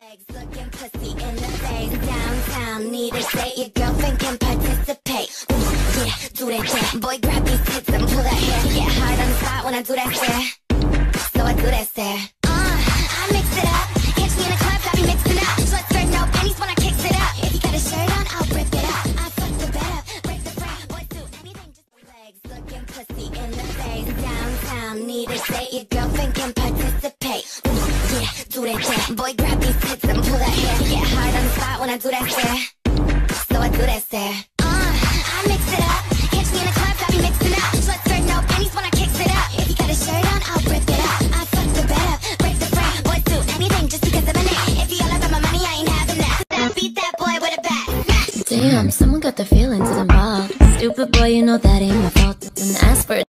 Looking pussy in the face downtown. Need to say your girlfriend can participate. Ooh, yeah, do that shit. Boy, grab these tits and pull that hair. Get hard on the spot when I do that stare. So I do that stare. I mix it up. Catch me in the club, I be mixing up. Short skirt, no panties when I kicks it up. If you got a shirt on, I'll rip it up. I fuck the bed up, break the frame. Boys do anything, just legs. Looking pussy in the face downtown. Need to say your girlfriend can participate. Ooh, yeah, do that shit. Boy, grab these tits and pull that hair. Get hard on the spot when I do that stare. So I do that stare. I mix it up. Catch me in the club, I be mixing up. Short skirt, no panties when I kicks it up. If you got a shirt on, I'll rip it up. I fuck the bed up, break the frame. Boys do anything just because of my name. If you all about my money, I ain't having that. Then beat that boy with a bat. Damn, someone got their feelings involved. Stupid boy, you know that ain't my fault. Didn't ask for it.